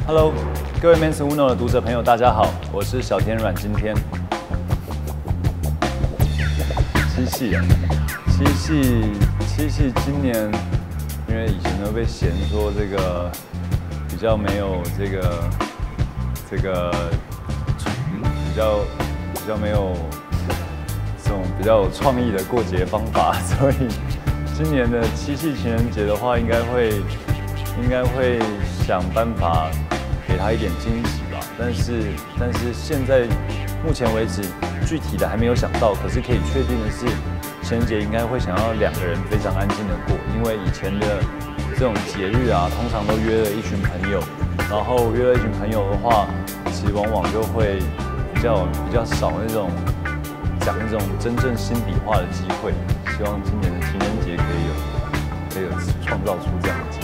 Hello， 各位 Men's Uno 的读者朋友，大家好，我是小天阮经天。七夕今年，因为以前都被嫌说这个比较没有比较没有这种比较有创意的过节方法，所以今年的七夕情人节的话，应该会想办法给他一点惊喜吧。但是现在目前为止，具体的还没有想到。可是可以确定的是，情人节应该会想要两个人非常安静的过，因为以前的这种节日啊，通常都约了一群朋友，然后约了一群朋友的话，其实往往就会比较少那种讲那种真正心底话的机会。希望今年的情人节可以有创造出这样的。